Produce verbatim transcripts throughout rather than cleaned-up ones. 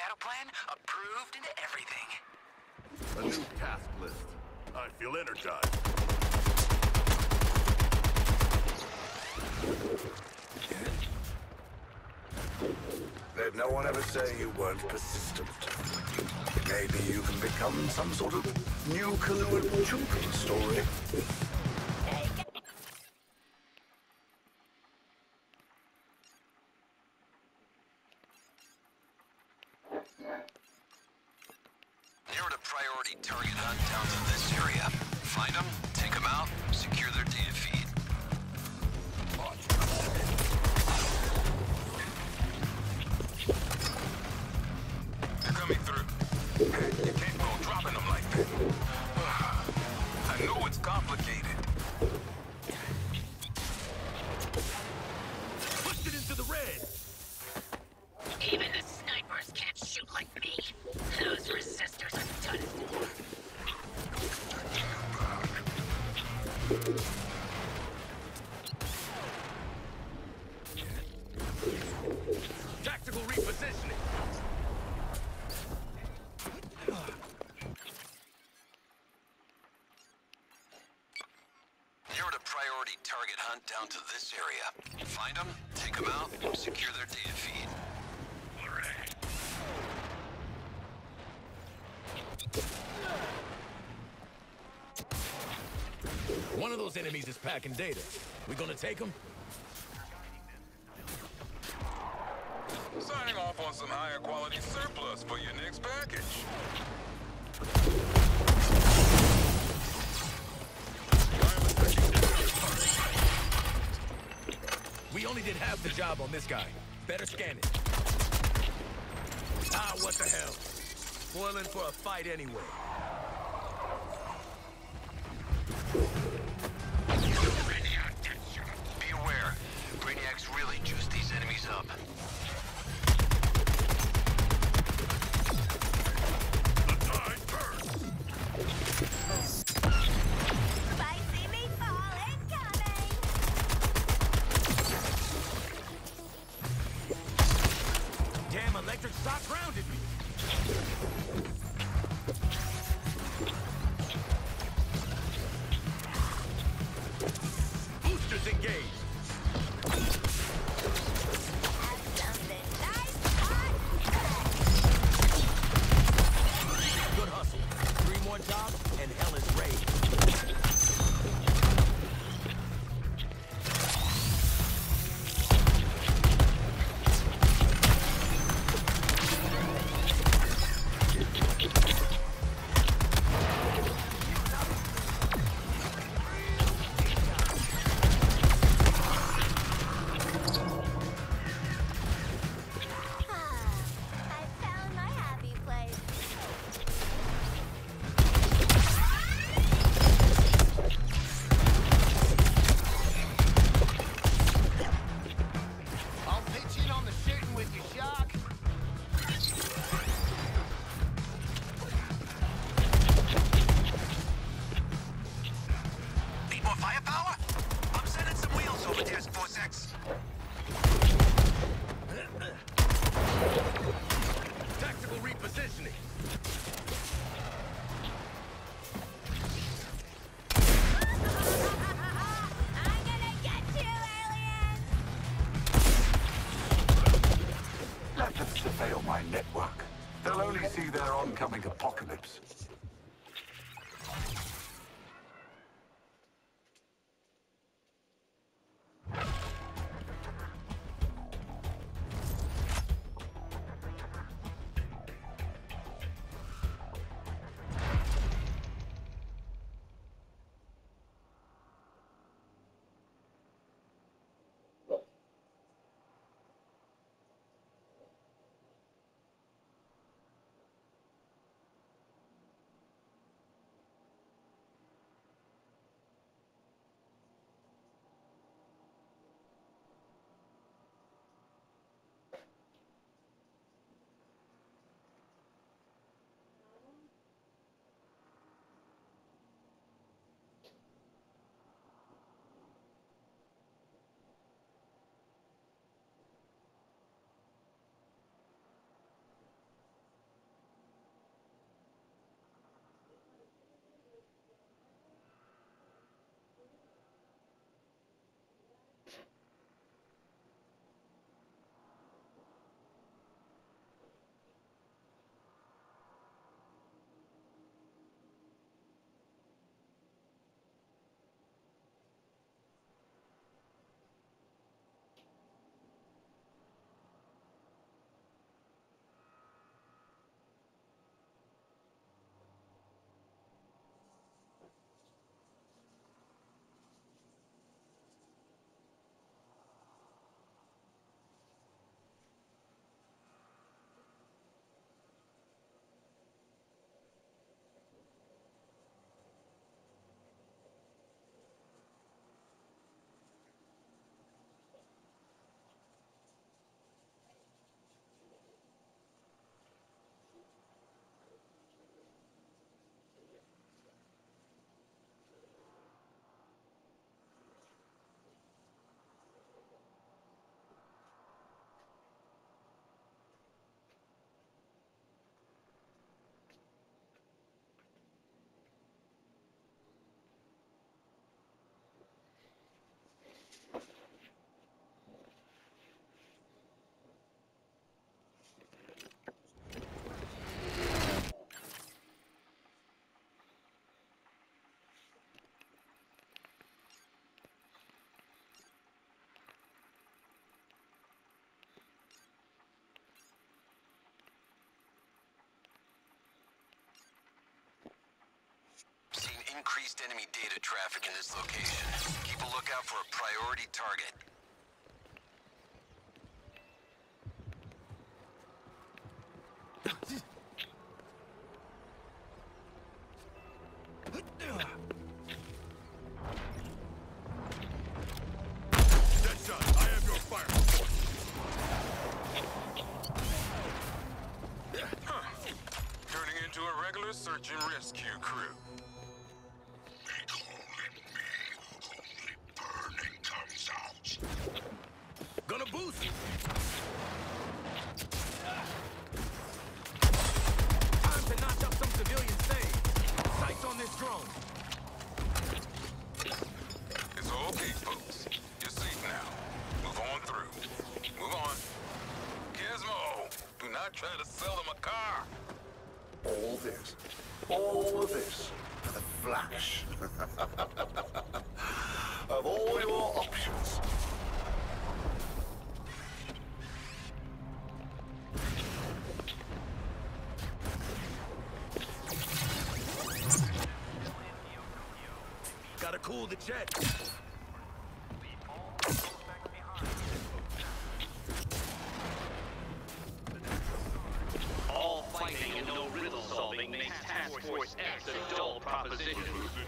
battle plan approved and everything. A new task list. I feel energized. Let no one ever say you weren't persistent. Maybe you can become some sort of new Kahlua Children's story. You're at a priority target hunt down to this area. Find them, take them out, secure their data feed. They're coming through. You can't go dropping them like that. I know it's complicated. Pushed it into the red. Even the snipers can't shoot like me. Those resistors are done for. Tactical repositioning. You're at a priority target hunt down to this area. Find them, take them out, secure their data feed. One of those enemies is packing data. We gonna take them? Signing off on some higher quality surplus for your next package. We only did half the job on this guy. Better scan it. Ah, what the hell? Spoiling for a fight anyway. Be aware, Brainiacs really juice these enemies up. The tide turns. Spicy meatball incoming! Damn, electric shock grounded me. Boosters engaged. Something nice hot! Good hustle. Three more jobs and hell is raised. I found my happy place. I'll pitch in on the shooting with you, Shark. Need more firepower? I'm sending some wheels over Task Force X. Tactical repositioning. I'm gonna get you, aliens! Let them surveil my network. They'll only see their oncoming apocalypse. increased enemy data traffic in this location. Keep a lookout for a priority target. Deadshot, I have your fire. Huh. Turning into a regular search and rescue crew. They call it me who only burning comes out. Gonna boost you. Time to knock up some civilian saves. Sights on this drone. It's okay, folks. You're safe now. Move on through. Move on. Gizmo, do not try to sell them a car. All this, all of this, for the flash of all your options. Gotta cool the jet. All fighting and no riddle solving makes Task Force X a dull proposition.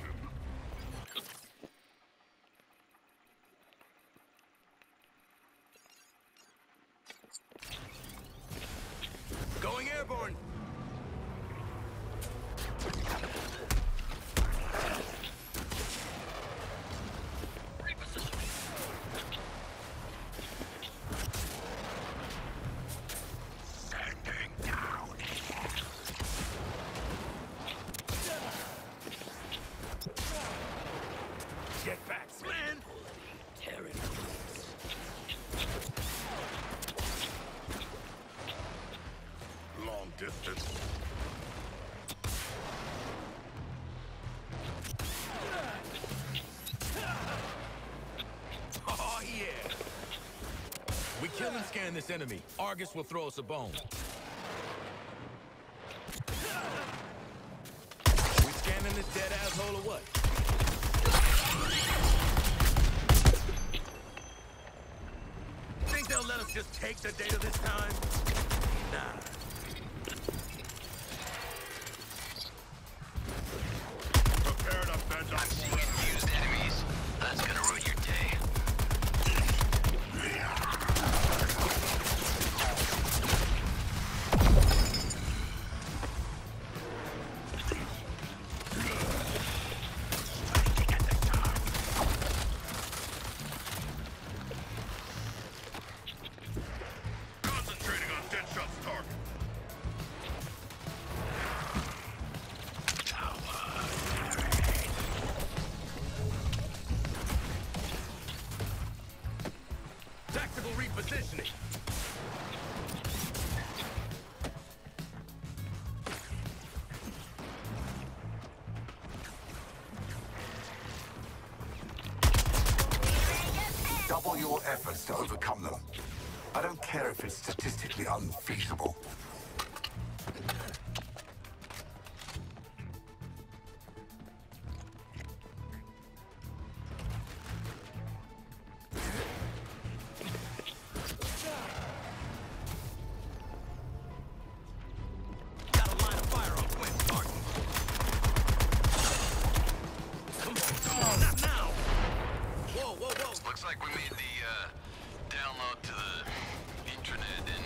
Going airborne. Standing down. Jetpacks, man. Long distance. Oh, yeah. We kill and scan this enemy. Argus will throw us a bone. We scanning this dead asshole or what? Think they'll let us just take the data this time? Nah. Prepare to bend I'm seeing confused enemies. That's gonna ruin your day. Concentrating on Deadshot's target. Tactical repositioning. Double your efforts to overcome them. I don't care if it's statistically unfeasible. Got a line of fire on Quinn Spartan. Come on, come on, not now. Whoa, whoa, whoa. Looks like we made the uh, download to the intranet and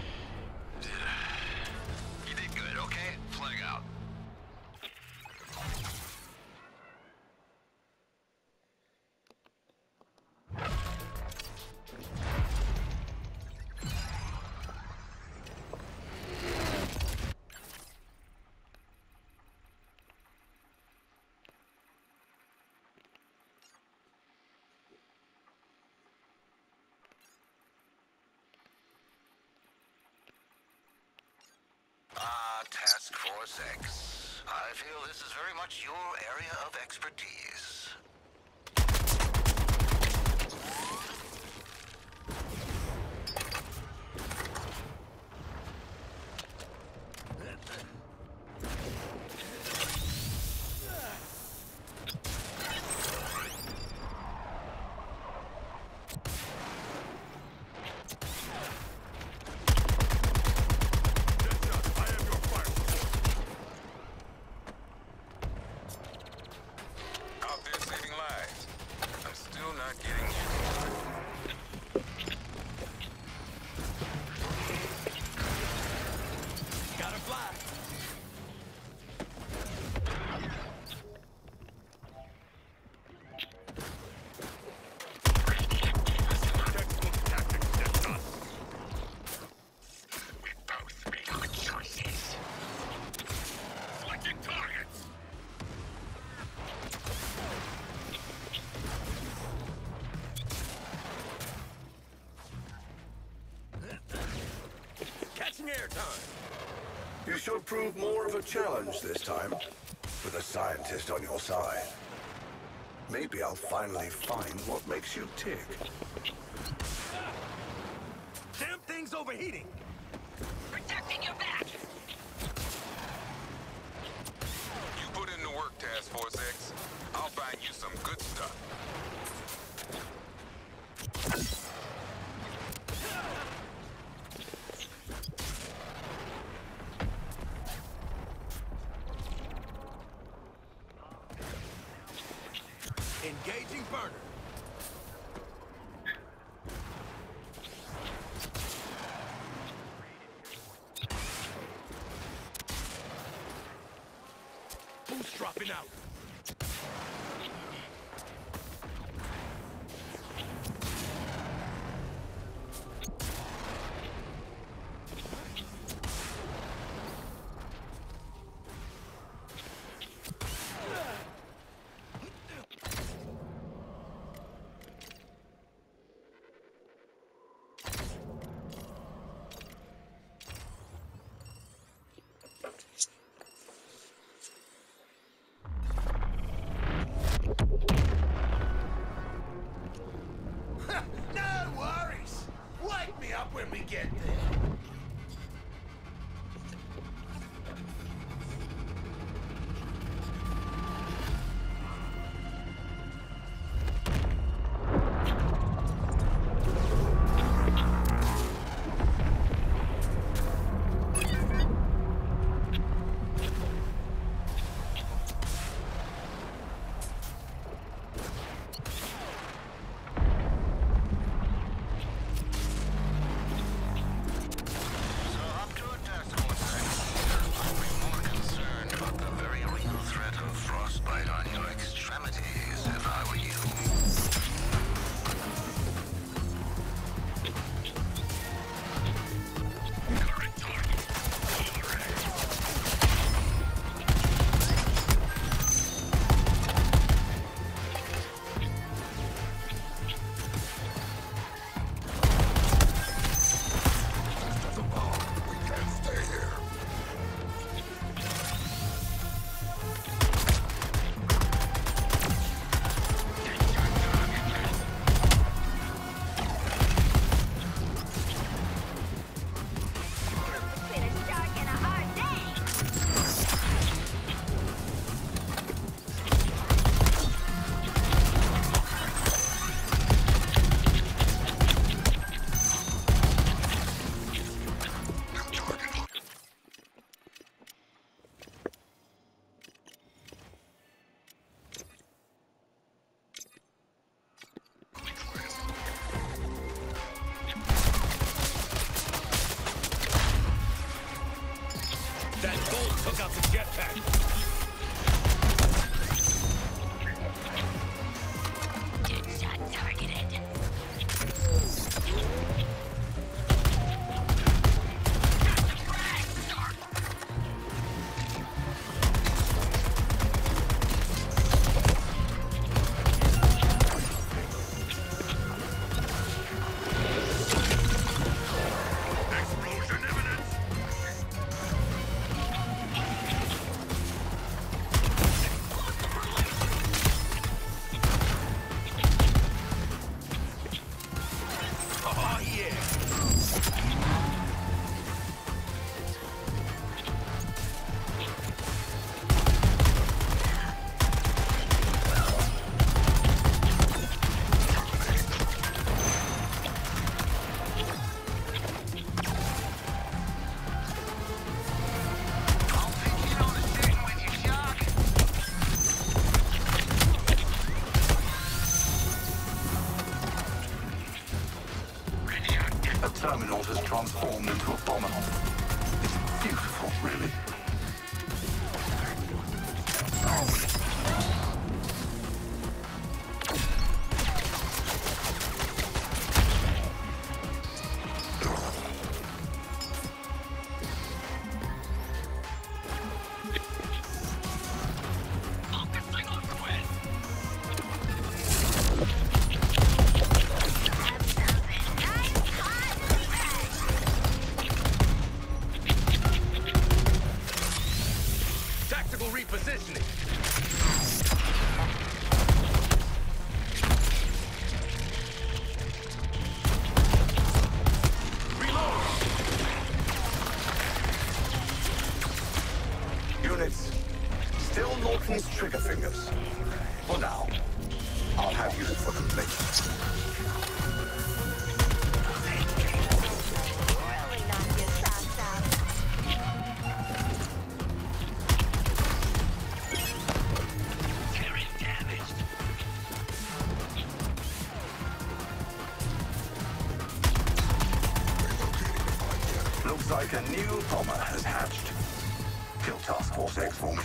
uh, you did good, okay? Flag out. Ah, Task Force X. I feel this is very much your area of expertise. spare time. You should prove more of a challenge this time, with a scientist on your side. Maybe I'll finally find what makes you tick. Damn thing's overheating! Protecting your back! You put in the work, Task Force X. I'll find you some good stuff. Engaging burner. Who's dropping out? No worries. Wake me up when we get there. That bolt took out the jetpack. Shot targeted. Terminal has transformed into a Abominal. It's beautiful, really. Looks like a new bomber has hatched. Kill Task Force X for me.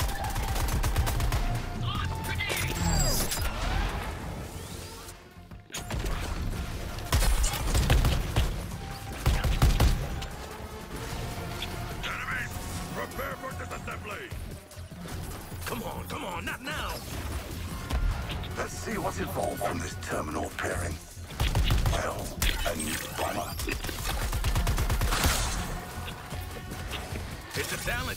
Enemies! Prepare for disassembly! Come on, come on, not now! Let's see what's evolved from this terminal pairing. Well, a new bomber. It's a talent!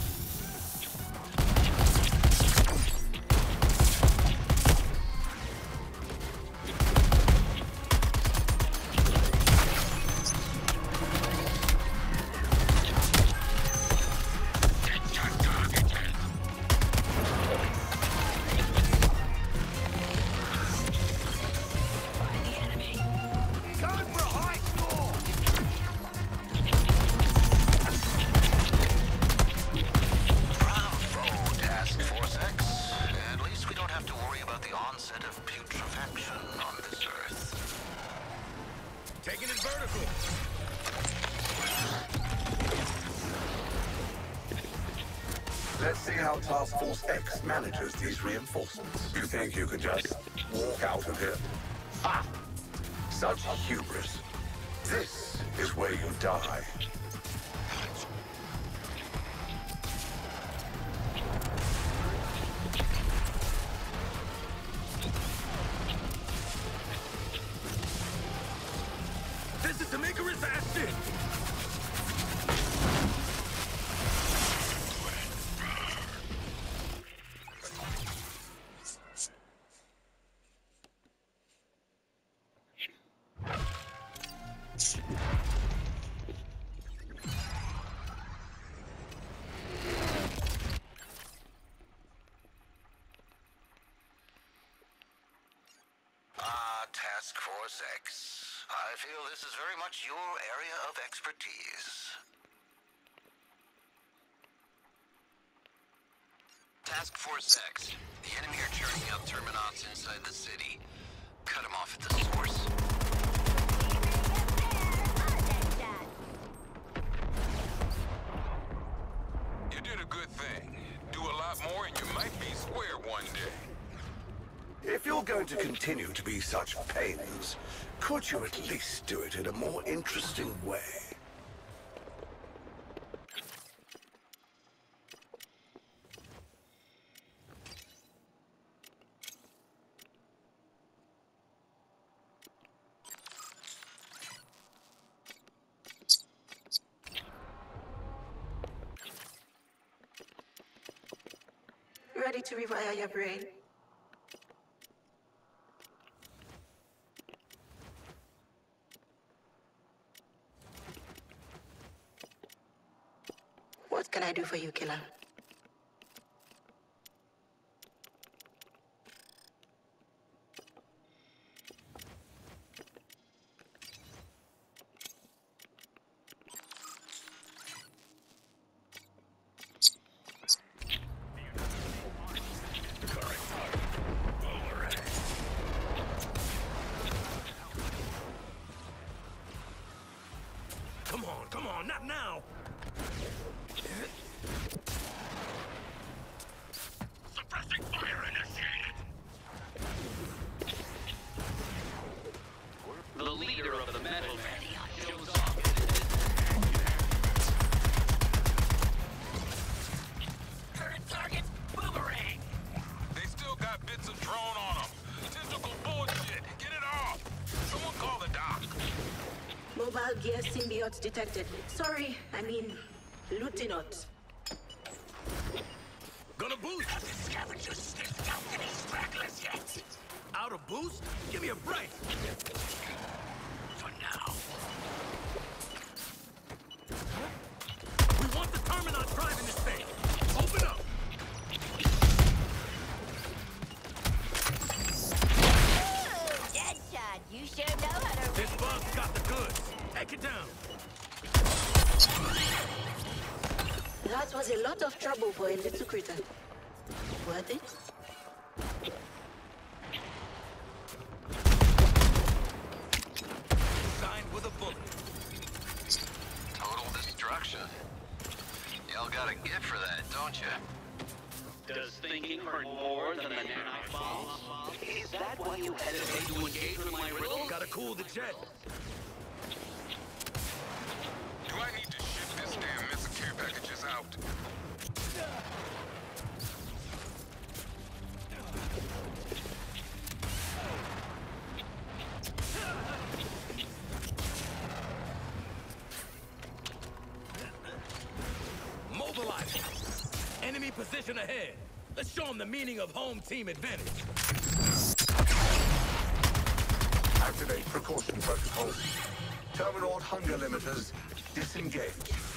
Taking it vertical. Let's see how Task Force X manages these reinforcements. You think you could just walk out of here? Ha! Such hubris. This is where you die. This is Tamika's action! Ah, Task Force X. I feel this is very much your area of expertise. Task Force X. The enemy are churning out Terminons inside the city. Cut them off at the source. You did a good thing. Do a lot more and you might be square one day. If you're going to continue to be such pains, could you at least do it in a more interesting way? Ready to rewire your brain? What can I do for you, killer? Come on, come on, not now! Suppressing fire initiated! The leader of the metal man shows off. Current target, Boomerang! They still got bits of drone on them. Tentacle bullshit. Get it off! Someone call the doc. Mobile gear symbiote detected. Sorry, I mean, Lieutenant. Gonna boost! Have the scavengers sniffed out any stragglers yet? Out of boost? Give me a break! For now. We want the Terminal driving this thing! Open up! Ooh, Deadshot, you sure know how to This bug's got the goods! Take it down! That was a lot of trouble for a little critter. Worth it? Signed with a bullet. Total don't you? Does thinking hurt more than the nanite bombs? Is that why you hesitate to engage with my riddle? Gotta cool the jet. Do I need to ship this damn missile care packages out? Mobilize. Enemy position ahead. Let's show them the meaning of home team advantage. Activate precaution protocol. Terminal hunger limiters disengage.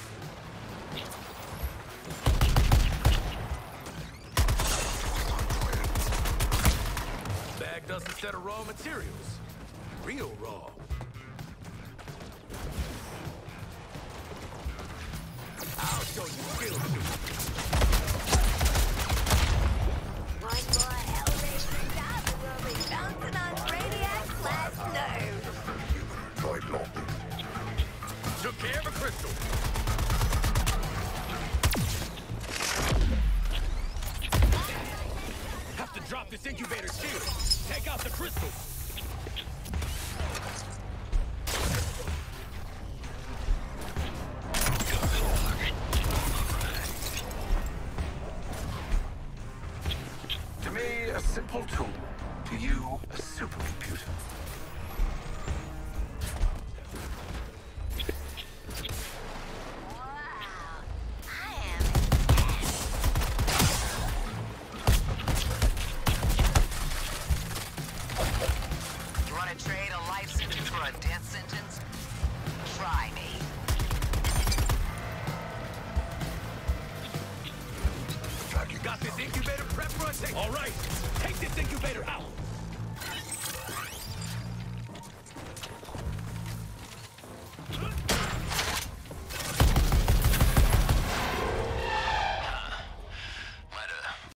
Bagged us a set of raw materials. Real raw. I'll show you skills. One more Hellraiser job and we'll be bouncing on Brainiac's last nerve. Droid locked. Took care of a crystal. Have to drop this incubator shield. Take out the crystal. To me, a simple tool. To you, a supercomputer. Wow. I am You want to trade a life sentence for a death sentence? Try me. You got this incubator prep for a take. All right, take this incubator out.